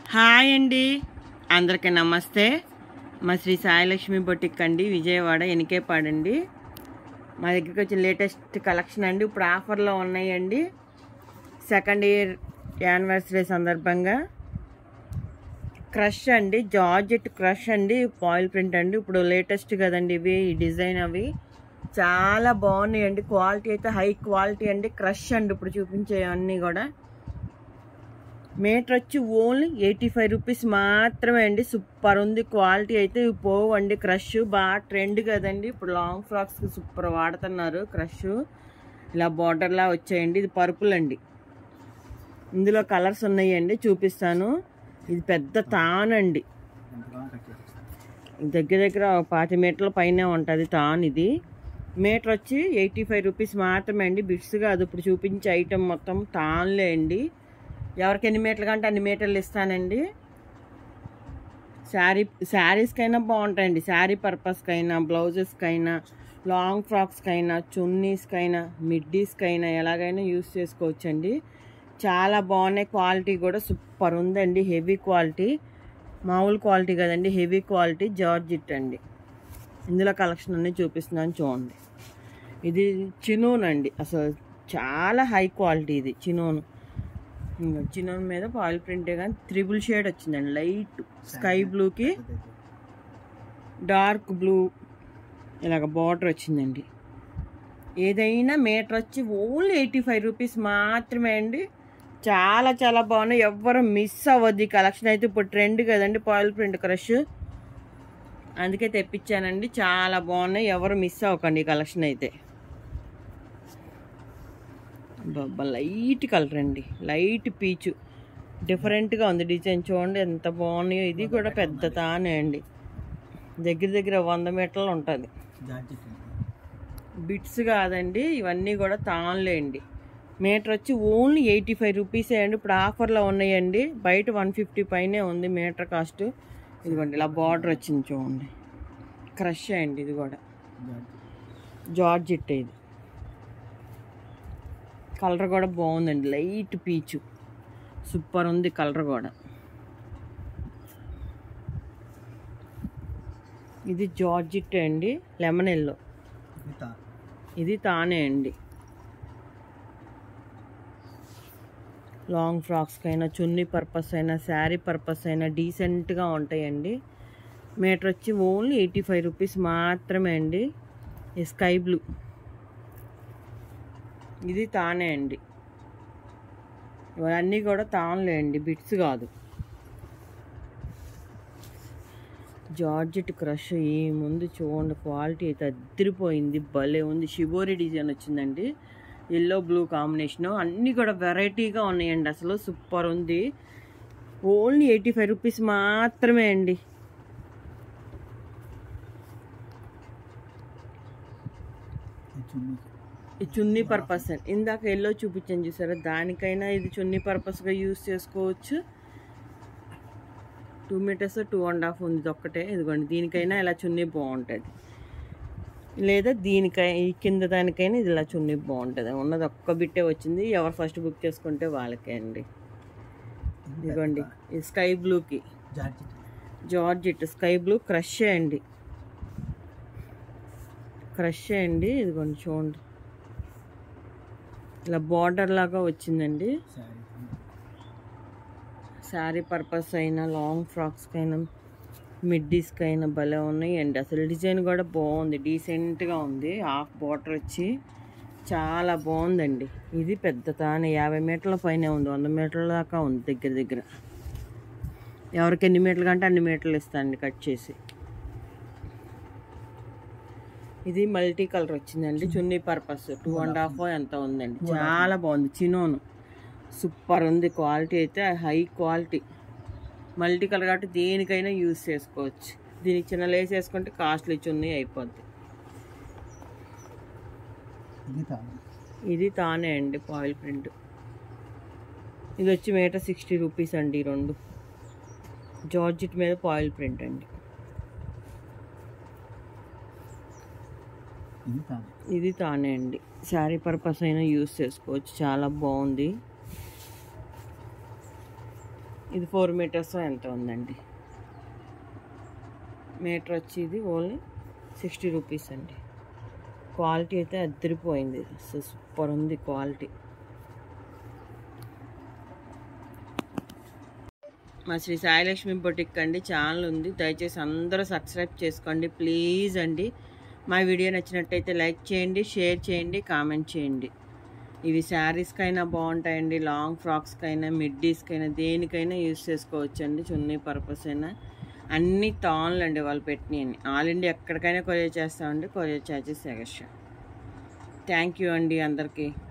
Hi అండి, అందరికీ నమస్తే. మా శ్రీ సాయిలక్ష్మి బొటిక్ అండి, విజయవాడ ఎనికేపాడండి. మా దగ్గరికి వచ్చిన లేటెస్ట్ కలెక్షన్ అండి. ఇప్పుడు ఆఫర్లో ఉన్నాయండి. సెకండ్ ఇయర్ యానివర్సరీ సందర్భంగా క్రష్ అండి, జార్జెట్ క్రష్ అండి, ఫాయిల్ ప్రింట్ అండి. ఇప్పుడు లేటెస్ట్ కదండి ఇవి, ఈ డిజైన్ అవి చాలా బాగున్నాయండి. క్వాలిటీ అయితే హై క్వాలిటీ అండి. క్రష్ అండి ఇప్పుడు చూపించే అన్నీ కూడా. మీటర్ వచ్చి ఓన్లీ 85 రూపీస్ మాత్రమే అండి. సూపర్ ఉంది క్వాలిటీ అయితే. ఇవి పోవండి. క్రష్ బాగా ట్రెండ్ కదండి ఇప్పుడు. లాంగ్ ఫ్రాక్స్కి సూపర్ వాడుతున్నారు క్రష్. ఇలా బార్డర్లా వచ్చాయండి. ఇది పర్పుల్ అండి. ఇందులో కలర్స్ ఉన్నాయండి, చూపిస్తాను. ఇది పెద్ద తాన్ అండి, దగ్గర దగ్గర 5 మీటర్ల పైన ఉంటుంది తాన్. ఇది మీటర్ వచ్చి 85 రూపీస్ మాత్రమే అండి. బిట్స్గా అది ఇప్పుడు చూపించే ఐటెం మొత్తం తాన్లే అండి. ఎవరికి ఎన్ని మీటర్లు కంటే అన్ని మీటర్లు ఇస్తానండి. శారీస్కైనా బాగుంటాయండి. శారీ పర్పస్కైనా, బ్లౌజెస్కైనా, లాంగ్ ఫ్రాక్స్కైనా, చున్నీస్కైనా, మిడ్డీస్కైనా ఎలాగైనా యూస్ చేసుకోవచ్చండి. చాలా బాగున్నాయి. క్వాలిటీ కూడా సూపర్ ఉందండి. హెవీ క్వాలిటీ, మామూలు క్వాలిటీ కదండి, హెవీ క్వాలిటీ జార్జెట్ అండి. ఇందులో కలెక్షన్ అన్నీ చూపిస్తున్నాను చూడండి. ఇది చినోన్ అండి, అసలు చాలా హై క్వాలిటీ. ఇది చినోన్. చినోన్ మీద ఫాయిల్ ప్రింటే కానీ త్రిబుల్ షేడ్ వచ్చిందండి. లైట్ స్కై బ్లూకి డార్క్ బ్లూ ఇలాగ బార్డర్ వచ్చిందండి. ఏదైనా మీటర్ వచ్చి ఓన్లీ 85 రూపీస్ మాత్రమే అండి. చాలా చాలా బాగున్నాయి. ఎవ్వరు మిస్ అవ్వద్దు. ఈ కలెక్షన్ అయితే ఇప్పుడు ట్రెండ్ కదండి ఫాయిల్ ప్రింట్ క్రష్, అందుకే తెప్పించానండి. చాలా బాగున్నాయి. ఎవరు మిస్ అవ్వకండి ఈ కలెక్షన్ అయితే. బాబా లైట్ కలర్ అండి, లైట్ పీచు, డిఫరెంట్గా ఉంది డిజైన్. చూడండి ఎంత బాగున్నాయో. ఇది కూడా పెద్ద తానే అండి, దగ్గర దగ్గర 100 మీటర్లు ఉంటుంది. బిట్స్ కాదండి, ఇవన్నీ కూడా తాన్లే అండి. మీటర్ వచ్చి ఓన్లీ 85 రూపీసే అండి. ఇప్పుడు ఆఫర్లో ఉన్నాయండి. బయట 150 పైనే ఉంది మీటర్ కాస్ట్. ఇదిగోండి ఇలా బార్డర్ వచ్చింది చూడండి. క్రష్ అండి, ఇది కూడా జార్జెట్. ఇది కలర్ కూడా బాగుందండి, లైట్ పీచు, సూపర్ ఉంది కలర్ కూడా. ఇది జార్జెట్ అండి, లెమన్ ఎల్లో. ఇది తానే అండి. లాంగ్ ఫ్రాక్స్కైనా, చున్నీ పర్పస్ అయినా, శారీ పర్పస్ అయినా డీసెంట్గా ఉంటాయండి. మీటర్ వచ్చి ఓన్లీ 85 రూపీస్ మాత్రమే అండి. స్కై బ్లూ, ఇది తానే అండి. ఇవన్నీ కూడా తాన్లే అండి, బిట్స్ కాదు. జార్జెట్ క్రష్ ఈ ముందు చూడండి, క్వాలిటీ అయితే అదిరిపోయింది, భలే ఉంది. షిబోరి డిజైన్ వచ్చిందండి, ఎల్లో బ్లూ కాంబినేషను. అన్నీ కూడా వెరైటీగా ఉన్నాయండి, అసలు సూపర్ ఉంది. ఓన్లీ 85 రూపీస్ మాత్రమే అండి. ఈ చున్నీ పర్పస్ అండి. ఇందాక ఎల్లో చూపించాను చూసారా, దానికైనా ఇది చున్నీ పర్పస్గా యూస్ చేసుకోవచ్చు. 2 మీటర్స్ 2.5 ఉంది ఒక్కటే. ఇదిగోండి, దీనికైనా ఇలా చున్నీ బాగుంటుంది, లేదా ఈ కింద దానికైనా ఇది ఇలా చున్నీ బాగుంటుంది. ఉన్నది ఒక్క బిట్టే వచ్చింది. ఎవరు ఫస్ట్ బుక్ చేసుకుంటే వాళ్ళకే అండి. ఇదిగోండి, ఇది స్కై బ్లూకి జార్జెట్ స్కై బ్లూ క్రష్ అండి, క్రష్ అండి. ఇదిగోండి చూడండి, ఇలా బార్డర్ లాగా వచ్చిందండి. శారీ పర్పస్ అయినా, లాంగ్ ఫ్రాక్స్కైనా, మిడ్డీస్కైనా భలే ఉన్నాయండి. అసలు డిజైన్ కూడా బాగుంది, డీసెంట్గా ఉంది. హాఫ్ బార్డర్ వచ్చి చాలా బాగుందండి. ఇది పెద్ద తానే, 50 మీటర్ల పైన ఉంది, 100 మీటర్ల దాకా ఉంది దగ్గర దగ్గర. ఎవరికి ఎన్ని మీటర్లు కంటే అన్ని మీటర్లు ఇస్తానండి కట్ చేసి. ఇది మల్టీ కలర్ వచ్చిందండి, చున్నీ పర్పస్ 2.5 ఎంత ఉందండి. చాలా బాగుంది. చినోను సూపర్ ఉంది. క్వాలిటీ అయితే హై క్వాలిటీ. మల్టీ కలర్ కాబట్టి దేనికైనా యూజ్ చేసుకోవచ్చు. దీనికి చిన్న లేస్ వేసుకుంటే కాస్ట్లీ చున్నీ అయిపోద్ది. ఇది తానే అండి, ఫాయిల్ ప్రింట్. ఇది వచ్చి మీటర్ 60 రూపీస్ అండి. 2 జార్జెట్ మీద ఫాయిల్ ప్రింట్ అండి. ఇది తానే అండి. శారీ పర్పస్ అయినా యూస్ చేసుకోవచ్చు, చాలా బాగుంది. ఇది 4 మీటర్స్ ఎంత ఉందండి. మీటర్ వచ్చి ఇది ఓన్లీ 60 రూపీస్ అండి. క్వాలిటీ అయితే అద్దరిపోయింది, సూపర్ ఉంది క్వాలిటీ. మా శ్రీ సాయిలక్ష్మి బొటిక్ అండి ఛానల్ ఉంది, దయచేసి అందరూ సబ్స్క్రైబ్ చేసుకోండి ప్లీజ్ అండి. మా వీడియో నచ్చినట్టయితే లైక్ చేయండి, షేర్ చేయండి, కామెంట్ చేయండి. ఇవి శారీస్కైనా బాగుంటాయండి, లాంగ్ ఫ్రాక్స్కైనా, మిడ్డీస్కైనా, దేనికైనా యూజ్ చేసుకోవచ్చండి. చున్నీ పర్పస్ అయినా అన్నీ తాన్లు అండి వాళ్ళు పెట్టినవి. ఆల్ ఇండియా ఎక్కడికైనా కొరియర్ చేస్తామండి, courier charges extra. Thank you అండి అందరికీ.